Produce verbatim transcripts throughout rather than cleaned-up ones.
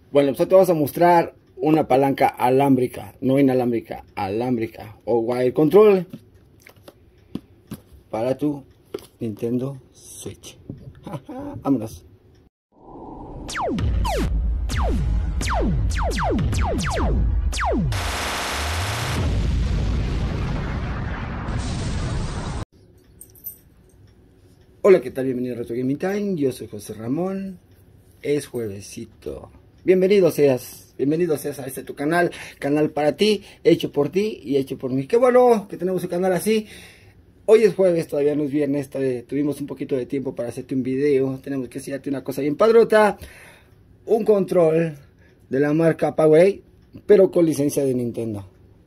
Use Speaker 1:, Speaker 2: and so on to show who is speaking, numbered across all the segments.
Speaker 1: Bueno, pues te vamos a mostrar una palanca alámbrica, no inalámbrica, alámbrica o wire control para tu Nintendo Switch. Vámonos. Hola, ¿qué tal? Bienvenido a Retro Gaming Time. Yo soy José Ramón. Es juevesito. Bienvenido seas, bienvenido seas a este tu canal, canal para ti, hecho por ti y hecho por mí. Qué bueno que tenemos un canal así. Hoy es jueves, todavía no es viernes, todavía tuvimos un poquito de tiempo para hacerte un video. Tenemos que enseñarte una cosa bien padrota. Un control de la marca Powerade, pero con licencia de Nintendo.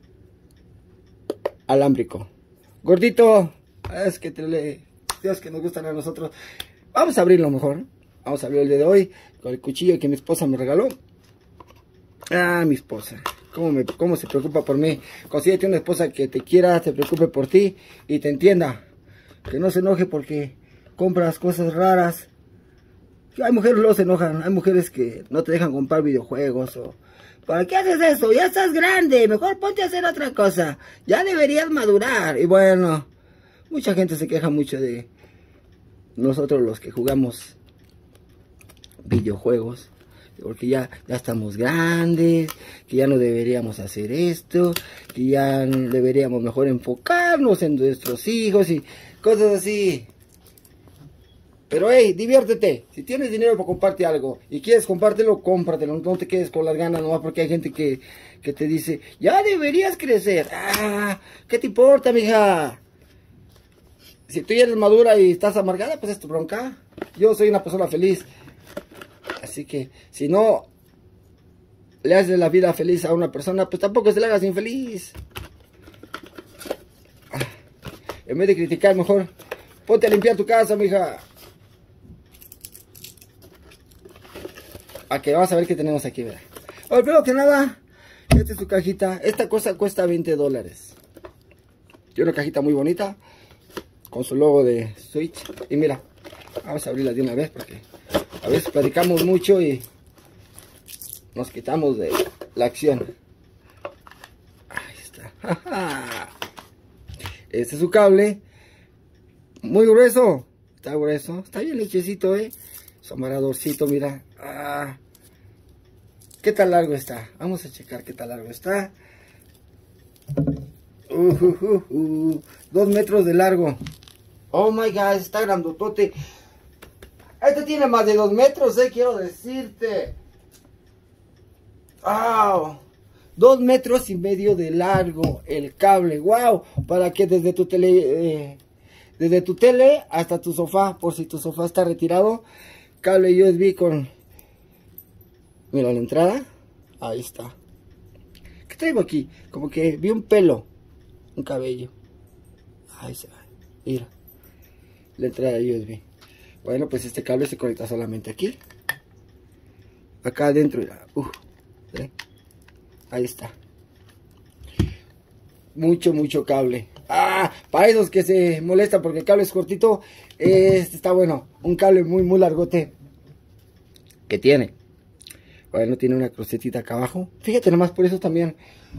Speaker 1: Alámbrico. Gordito, es que te le... Dios, que nos gustan a nosotros. Vamos a abrirlo mejor. Vamos a abrir el día de hoy con el cuchillo que mi esposa me regaló. Ah, mi esposa. Cómo, me, cómo se preocupa por mí. Consíguete una esposa que te quiera, se preocupe por ti y te entienda. Que no se enoje porque compras cosas raras. Hay mujeres que luego se enojan. Hay mujeres que no te dejan comprar videojuegos o... ¿Para qué haces eso? Ya estás grande. Mejor ponte a hacer otra cosa. Ya deberías madurar. Y bueno, mucha gente se queja mucho de nosotros los que jugamos videojuegos, porque ya, ya estamos grandes, que ya no deberíamos hacer esto, que ya deberíamos mejor enfocarnos en nuestros hijos y cosas así. Pero hey, diviértete. Si tienes dinero para comprarte algo y quieres compártelo, cómpratelo. No te quedes con las ganas nomás porque hay gente que, que te dice, ya deberías crecer. Ah, ¿qué te importa, mija? Si tú ya eres madura y estás amargada, pues es tu bronca. Yo soy una persona feliz. Así que si no le haces la vida feliz a una persona, pues tampoco se la hagas infeliz. En vez de criticar, mejor ponte a limpiar tu casa, mija. A que vamos a ver qué tenemos aquí, ¿verdad? Bueno, primero que nada, esta es tu cajita. Esta cosa cuesta veinte dólares. Tiene una cajita muy bonita con su logo de Switch. Y mira, vamos a abrirla de una vez porque a veces platicamos mucho y nos quitamos de la acción. Ahí está. Este es su cable. Muy grueso. Está grueso. Está bien lechecito, eh. Su amarradorcito, mira. Ah. ¿Qué tal largo está? Vamos a checar qué tal largo está. Uh, uh, uh, uh. Dos metros de largo. Oh my god, está grandotote. Este tiene más de dos metros, eh, quiero decirte. Wow. Dos metros y medio de largo el cable. Wow. Para que desde tu tele, eh, desde tu tele hasta tu sofá, por si tu sofá está retirado, cable U S B con... Mira la entrada. Ahí está. ¿Qué traigo aquí? Como que vi un pelo. Un cabello. Ahí se va. Mira. La entrada de U S B. Bueno, pues este cable se conecta solamente aquí. Acá adentro. Uh, ¿eh? Ahí está. Mucho, mucho cable. Ah, para esos que se molestan porque el cable es cortito. Este está bueno. Un cable muy, muy largote. Que tiene. Bueno, tiene una crucetita acá abajo. Fíjate nomás, por eso también.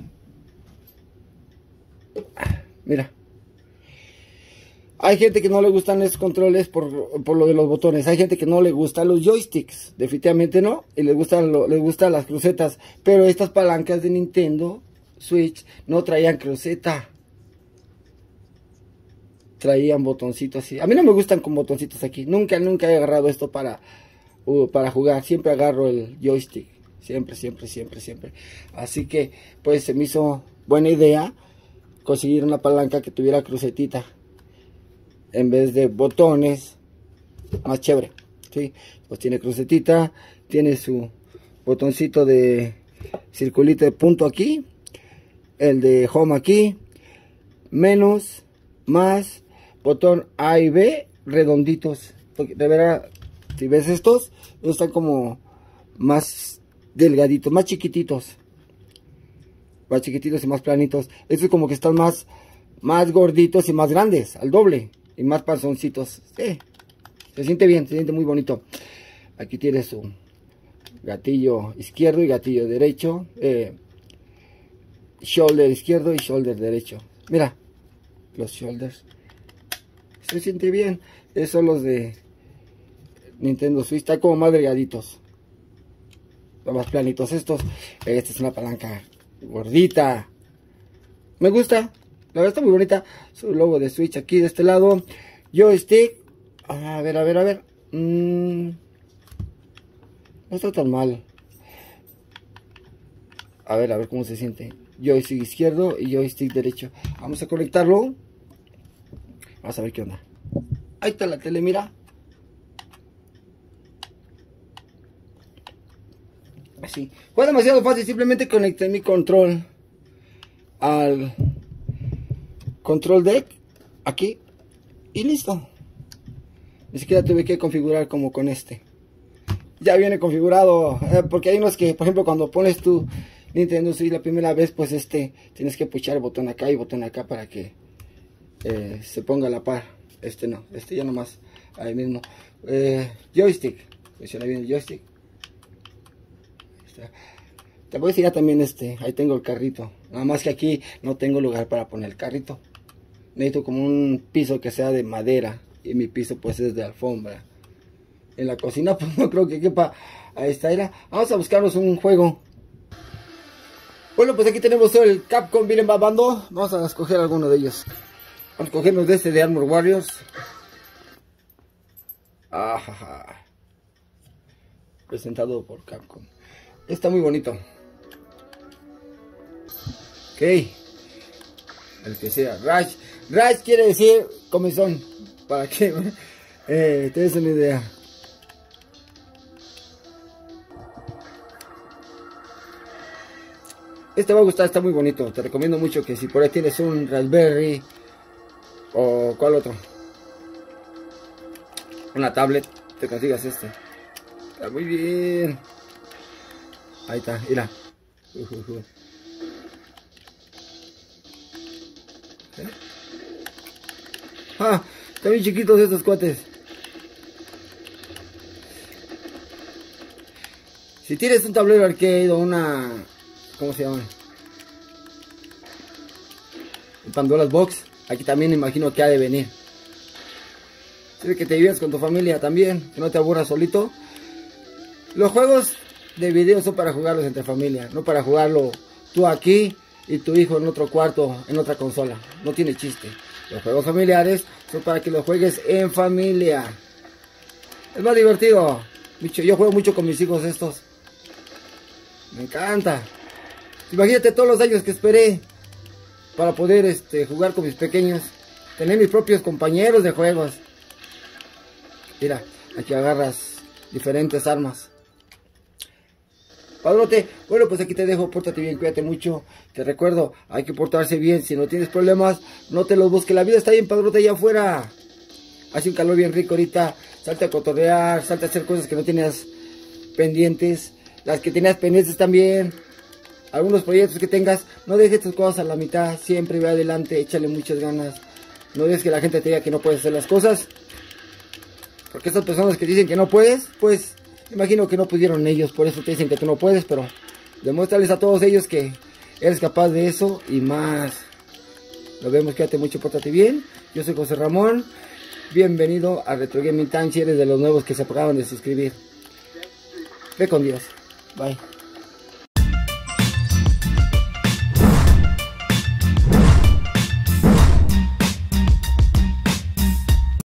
Speaker 1: Mira. Hay gente que no le gustan esos controles por, por lo de los botones. Hay gente que no le gustan los joysticks. Definitivamente no. Y les gustan, lo, les gustan las crucetas. Pero estas palancas de Nintendo Switch no traían cruceta. Traían botoncitos así. A mí no me gustan con botoncitos aquí. Nunca, nunca he agarrado esto para, uh, para jugar. Siempre agarro el joystick. Siempre, siempre, siempre, siempre. Así que, pues se me hizo buena idea conseguir una palanca que tuviera crucetita. En vez de botones, más chévere, ¿sí? Pues tiene crucetita, tiene su botoncito de circulito de punto aquí, el de home aquí, menos, más, botón A y B, redonditos. De verdad, si ves estos, están como más delgaditos, más chiquititos. Más chiquititos y más planitos. Estos como que están más, más gorditos y más grandes, al doble. Y más panzoncitos. Sí, se siente bien, se siente muy bonito. Aquí tiene su gatillo izquierdo y gatillo derecho, eh, shoulder izquierdo y shoulder derecho. Mira, los shoulders se siente bien. Esos son los de Nintendo Switch, está como más delgaditos, más planitos estos. Esta es una palanca gordita, me gusta, la verdad está muy bonita. Su logo de Switch aquí de este lado. Joystick, a ver, a ver, a ver, mm, no está tan mal. A ver, a ver cómo se siente. Joystick izquierdo y joystick derecho. Vamos a conectarlo. Vamos a ver qué onda. Ahí está la tele, mira. Así. Fue demasiado fácil. Simplemente conecté mi control al control deck. Aquí. Y listo. Ni siquiera tuve que configurar como con este. Ya viene configurado. Eh, porque hay unos que, por ejemplo, cuando pones tu Nintendo Switch la primera vez, pues este, tienes que puchar el botón acá y botón acá para que eh, se ponga a la par. Este no, este ya nomás ahí mismo. Eh, joystick, funciona bien el joystick. Te voy a decir ya también este, ahí tengo el carrito. Nada más que aquí no tengo lugar para poner el carrito. Necesito como un piso que sea de madera y mi piso pues es de alfombra. En la cocina pues no creo que quepa. Ahí está, era. Vamos a buscarnos un juego. Bueno, pues aquí tenemos el Capcom Beat'em Up Bando. Vamos a escoger alguno de ellos. Vamos a cogernos de este de Armor Warriors. Ajaja. Presentado por Capcom. Está muy bonito. Ok. El que sea. Rush. Rush quiere decir comezón. Para que eh, te des una idea. Este va a gustar, está muy bonito. Te recomiendo mucho que si por ahí tienes un Raspberry o cuál otro, una tablet, te consigas este. Está muy bien. Ahí está, mira. Uh, uh, uh. ¿Eh? Ah, están bien chiquitos estos cuates. Si tienes un tablero arcade o una... ¿Cómo se llama? El Pandora's Box. Aquí también imagino que ha de venir. Si que te diviertas con tu familia también, que no te aburras solito. Los juegos de video son para jugarlos entre familia, no para jugarlo tú aquí y tu hijo en otro cuarto, en otra consola. No tiene chiste. Los juegos familiares son para que los juegues en familia. Es más divertido. Yo juego mucho con mis hijos estos. Me encanta. Imagínate todos los años que esperé para poder este, jugar con mis pequeños. Tener mis propios compañeros de juegos. Mira, aquí agarras diferentes armas. Padrote, bueno, pues aquí te dejo, pórtate bien, cuídate mucho. Te recuerdo, hay que portarse bien. Si no tienes problemas, no te los busques. La vida está bien, padrote, allá afuera. Hace un calor bien rico ahorita. Salte a cotorrear, salte a hacer cosas que no tenías pendientes. Las que tenías pendientes también. Algunos proyectos que tengas, no dejes tus cosas a la mitad. Siempre ve adelante, échale muchas ganas. No dejes que la gente te diga que no puedes hacer las cosas. Porque estas personas que dicen que no puedes, pues imagino que no pudieron ellos, por eso te dicen que tú no puedes, pero demuéstrales a todos ellos que eres capaz de eso y más. Nos vemos, quédate mucho, pórtate bien. Yo soy José Ramón. Bienvenido a Retro Gaming Time si eres de los nuevos que se acaban de suscribir. Ve con Dios. Bye.